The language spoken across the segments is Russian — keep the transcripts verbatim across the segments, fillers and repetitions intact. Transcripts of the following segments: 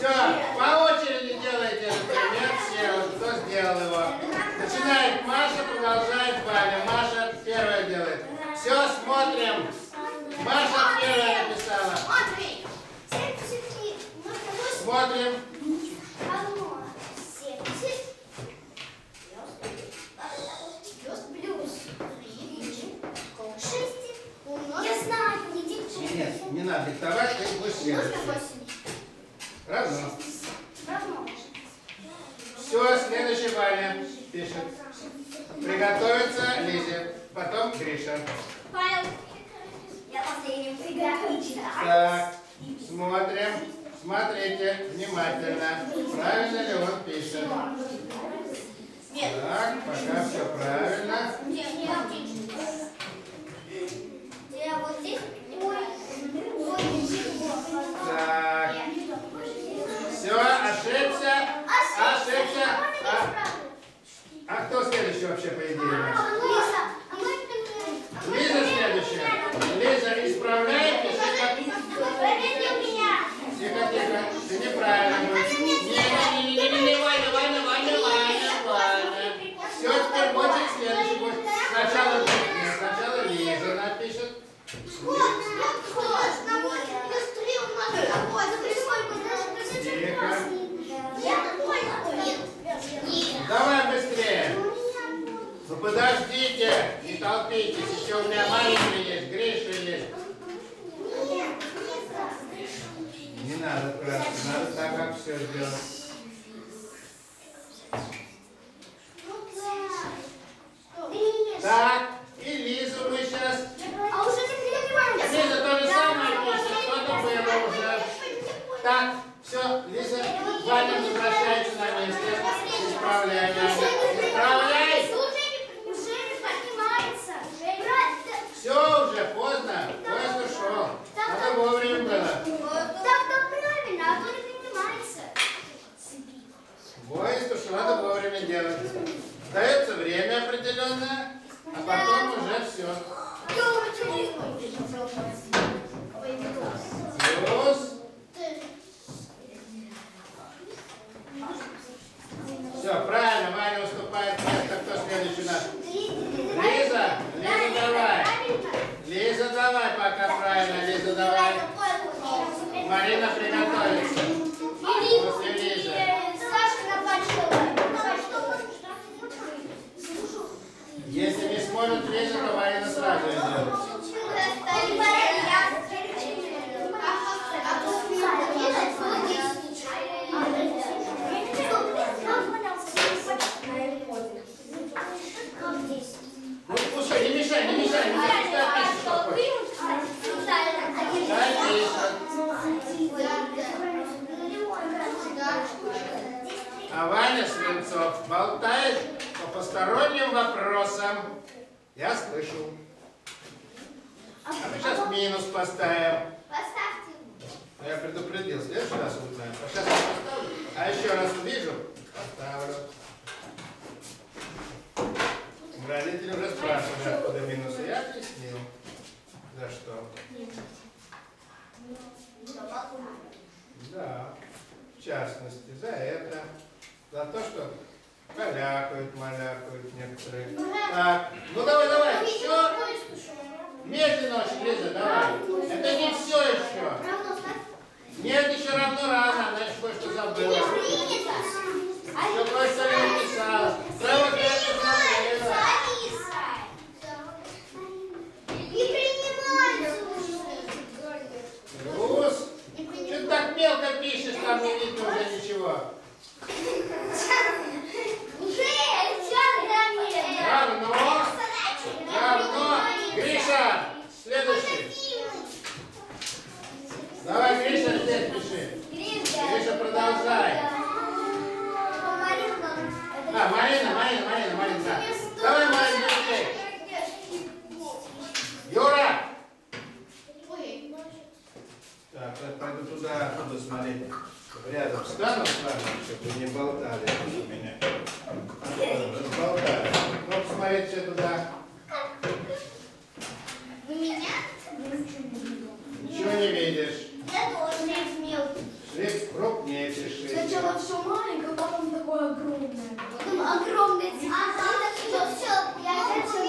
Все, по очереди делайте этот пример. Все, вот кто сделал его. Начинает Маша, продолжает Ваня. Маша первая делает. Все, смотрим. Маша первая написала. Смотрим. Я знаю, не диктуй. Нет, не надо диктовать, ты будешь следовать. Равно. Все, следующий Ваня пишет. Приготовиться Лизе, потом Гриша. Я последним приготовить. Так, смотрим. Смотрите внимательно. Правильно ли он пишет? Так, пока все правильно. Так. Все, ошибся. Ошибся. А, а кто следующий вообще, по идее, наш? Лиза следующая. Лиза, исправляй, пиши как... Тихо, тихо. Ты неправильно будешь. Не-не-не-не-не, Ваня, Ваня, Ваня, Ваня, Ваня. Все, теперь будет следующий будет. Сначала, нет, сначала Лиза напишет. Тихо. Давай быстрее. Ну подождите, не толпитесь. Еще у меня Марина есть, Гриша есть. Не надо краски, надо так, как все сделать. Так, и Лизу мы сейчас. А уже не Лиза то же самое пишет, что-то было уже. Так, все, Лиза, Ваня возвращается на место. Исправляй, Ваня. Исправляй! Уже не поднимается. Все уже, поздно. Поезд ушел. Надо вовремя было. Так-то правильно, а то не поднимается. Поезд ушел, надо вовремя делать. Дается время определенное, а потом уже все. Плюс. Все, правильно, Ваня уступает место. Кто следующий наш? Лиза, Лиза, давай. Лиза, давай, пока правильно, Лиза, давай. Марина приготовится. После Лизы. Если не сможет Лиза, то Марина сразу идет. Ну, слушай, не мешай, не мешай, не мешай, пускай пишет, что хочешь. Дай пишет. А Ваня Свинцов болтает по посторонним вопросам. Я слышу. А мы сейчас минус поставим. Я предупредил, в следующий раз узнаем. А сейчас я поставлю. А еще раз увижу, поставлю. Родители уже спрашивали, откуда минусы. Я объяснил. За что? Да. В частности, за это. За то, что калякают, малякают некоторые. Так, ну давай, давай, все. Медленно очень, Лиза, давай. Это не все еще. Нет, еще равно рано, она еще кое-что забыла. Еще кое-что не написала. Да вот это забыла. Плюс. Что ты так мелко пишешь, там не видно уже ничего. Равно. Равно. Гриша, следующий. Давай, Гриша, здесь пиши. Гриша, продолжай. А, Марина, Марина, Марина, Марина, да. Давай, Марина, быстрее. Юра! Так, я пойду туда, оттуда смотреть. Рядом стану с вами, чтобы не болтали у меня. Болтали. Ну, посмотрите туда. Вы меня? Ничего не видишь. Я тоже мелкий. Шрифт крупнее. сначала все маленькое, а потом такое огромное. Потом огромный цвет. Все, все, я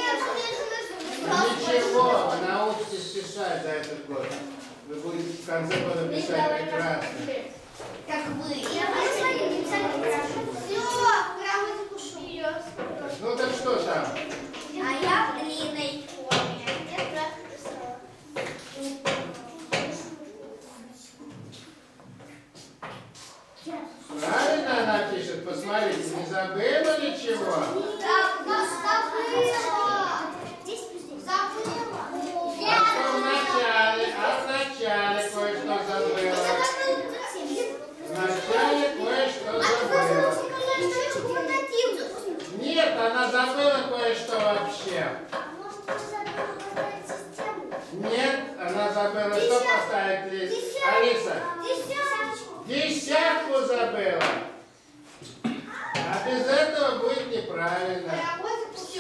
Ничего, вы научитесь писать за этот год. Вы будете в конце года писать прекрасно. как вы. Я посмотрю, писать хорошо. Все, грамоту пишу. Ну так что там? А я глиной. Правильно она пишет? Посмотрите, не забыла ничего? Да, забыла. Здесь, здесь. Забыла. А что в начале? А в начале кое-что забыла. Вначале кое-что забыла. Нет, она забыла кое-что вообще. Нет, она забыла, что поставить лист. Алиса, десятку забыла. А без этого будет неправильно. Все.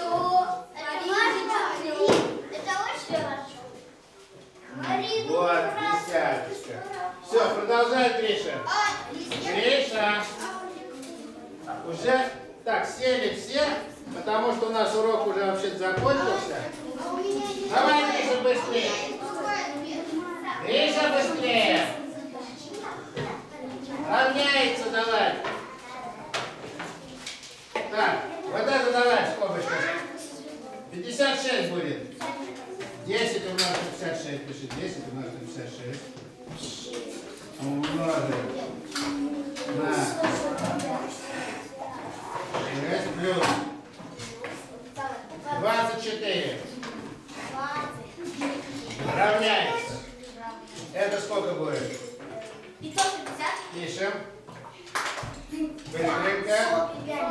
Это очень хорошо. Вот, десяточка. Все, продолжай, Гриша. Гриша. Уже так, сели все, потому что у нас урок уже вообще закончился. Давай, Гриша, быстрее. Гриша, быстрее. Равняется, давай. Так, вот это давай, скобочка. пятьдесят шесть будет. десять умножить на пятьдесят шесть, пиши. десять умножить на пятьдесят шесть. Умножить на шесть плюс двадцать четыре. Равняется. Это сколько будет? пятьсот пятьдесят. Пишем. Быстренько.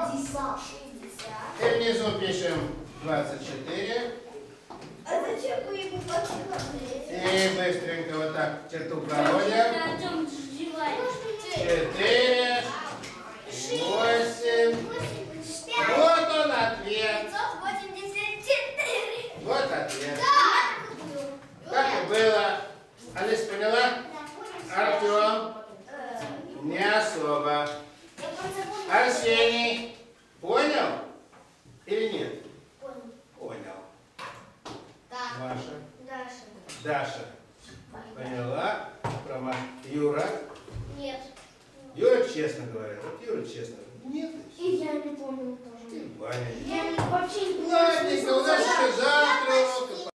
И внизу пишем двадцать четыре. А зачем вы ему подсказали? И быстренько вот так черту проводим. Четыре. Восемь. Вот он ответ. пятьсот восемьдесят четыре. Вот ответ. Да. Как и было. Алиса, поняла? Артем? Не особо. Арсений? Понял? Или нет? Понял. Так. Маша? Даша. Даша? Поняла? Прома... Юра? Нет. Юра честно говорит. Вот Юра честно. Нет. И я не помню тоже. Ты, Ваня. Я не- вообще не помню. Ладненько, у нас еще завтра урок.